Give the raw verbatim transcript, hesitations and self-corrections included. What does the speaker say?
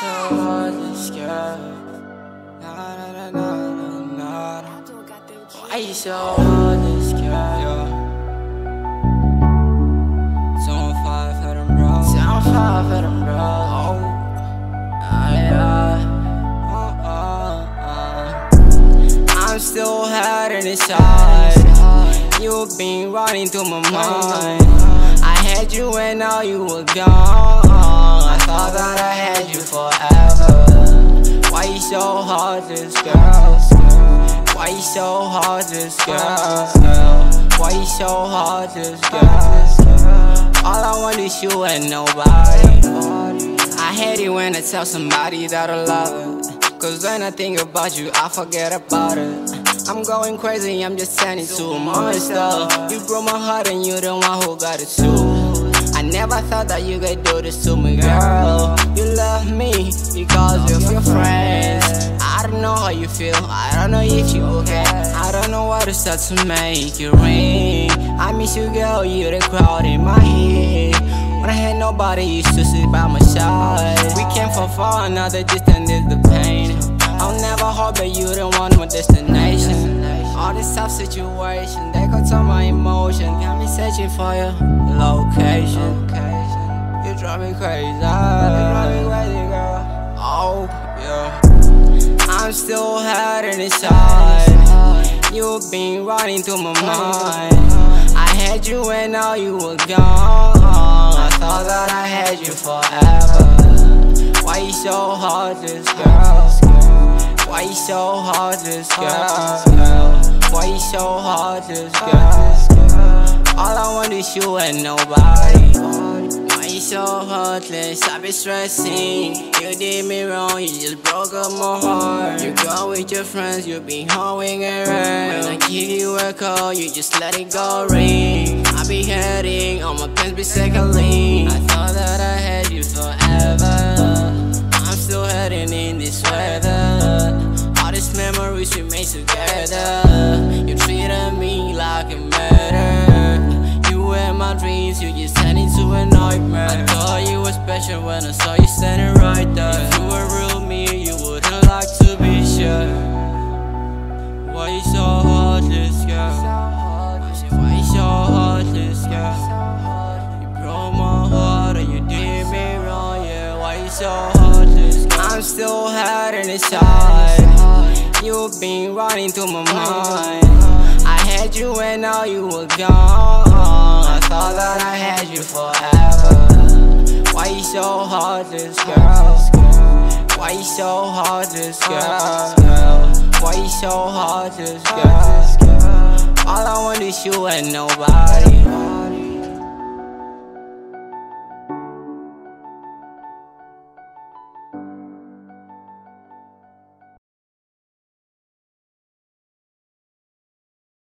so heartless, girl? Nah, nah, nah, nah, nah, nah. Why you so heartless, girl? Zone five for them bros. Zone five for them bros. Oh, yeah. Uh, uh, uh. I'm still hurting inside. You've been running through my mind. I had you and now you were gone. I thought that I had you forever. Why you so heartless, girl? Why you so heartless, girl? Why you so heartless, girl? All I want is you and nobody. I hate it when I tell somebody that I love it, cause when I think about you, I forget about it. I'm going crazy, I'm just turning to a monster. You broke my heart and you're the one who got it too. I never thought that you could do this to me, girl. You love me because of your friends. I don't know how you feel, I don't know if you okay. I don't know what to start to make you ring. I miss you, girl, you're the crowd in my head. When I had nobody, you used to sit by my side. We came from far, now the distance is the pain. I'll never hope that you don't want my destination. All this tough situation, they control my emotion. Got me searching for your location. You drive me crazy, you drive me crazy, girl. Oh, yeah. I'm still hurting inside. You've been running through my mind. I had you and now you were gone. I thought that I had you forever. Why you so heartless, girl? Why you so heartless, girl? Why you so heartless, girl? All I want is you and nobody. Why you so heartless? I be stressing. You did me wrong, you just broke up my heart. You go with your friends, you be hoeing around. When I give you a call, you just let it go ring. I be hurting, all my pants be circling. I thought that I had you forever. I'm still hurting in this weather. All these memories we made together. You treated me like a murder. You were my dreams, you just turned into a nightmare. I thought you were special when I saw you standing right there. If you were real me, you wouldn't like to be sure. Why you so heartless, girl? Why you so heartless, girl? You broke my heart and you did me wrong, yeah. Why you so heartless, girl? I'm still hurting inside. You've been running through my mind. I had you and now you were gone. I thought that I had you forever. Why you so heartless, girl? Why you so heartless, girl? Why you so heartless, girl? All I want is you and nobody.